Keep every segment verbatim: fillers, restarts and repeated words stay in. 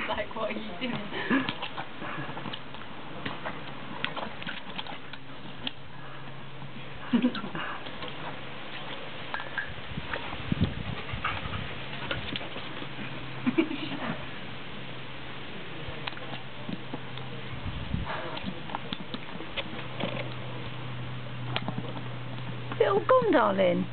like, what are you doing? Is it all gone, darling?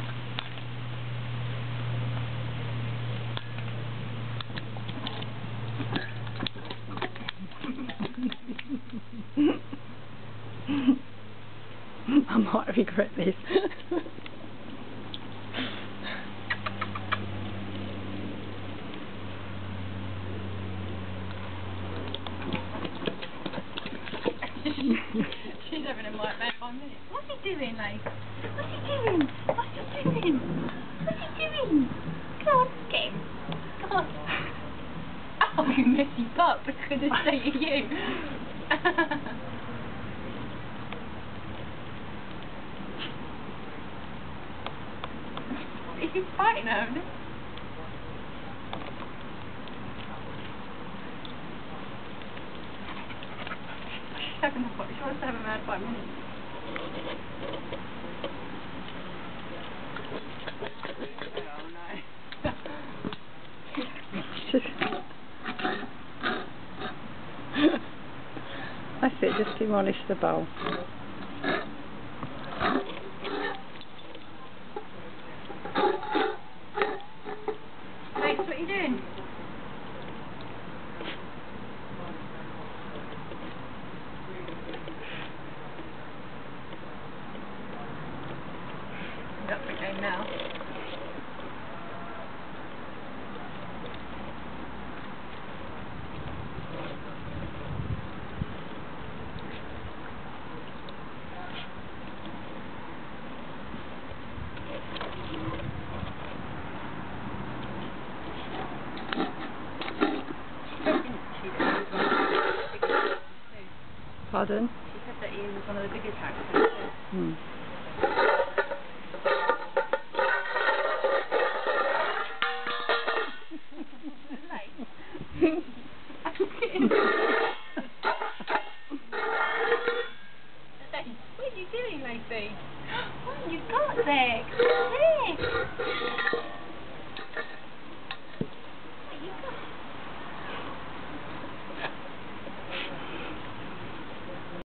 I might regret this. She's having a nightmare for a minute. What's he doing, like? What's he doing? What's he doing? What's he doing? Come on, get him. Come on. Oh, you messy pup. I couldn't say to you. He's fighting her. She's having a fight. She wants to have a mad five minutes. That's it, just demolish the bowl. Max, what are you doing? That's the game now. Pardon? She said that he was one of the biggest hackers. Hmm.